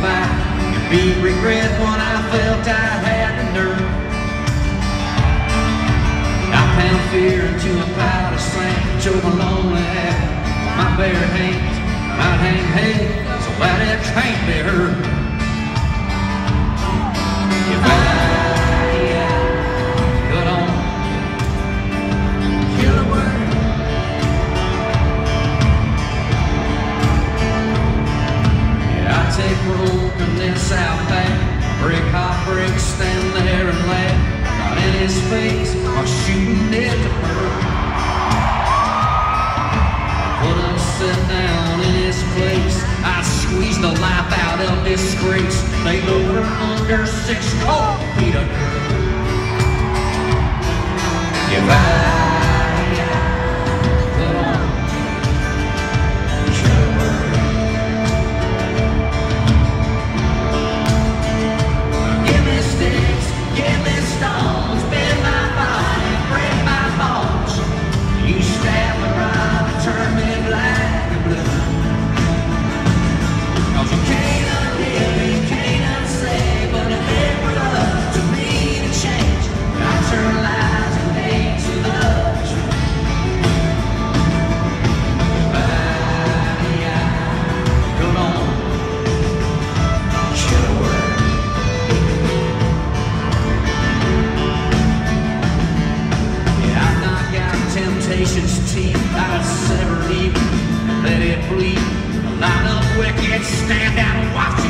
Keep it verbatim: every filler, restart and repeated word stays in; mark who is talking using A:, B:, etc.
A: goodbye and beat regret when I felt I had the nerve. I pound fear into a pile of sand, choke my lonely head with my bare hands. I'd hang hay so that it can't be heard. If I could only kill a word, yeah, I'd take brokenness out back, break heartbreaks, stand there and laugh. Not in his face or shooting it to burn. Put him sit down in his place, I squeeze the life out of disgrace. Laid over under six cold feet of dirt. If I could only kill a word, give me sticks, give me stones, bend my body, break my bones. You stab me right and turn me black and blue. Cause you can't undo, you can't unsay, but if it were up to me to change, I'd turn lies and hate to the truth. If I could only kill a word, yeah, I'd knock out temptation's teeth, I'd sever evil and let it bleed. A line of wicked stand out and watch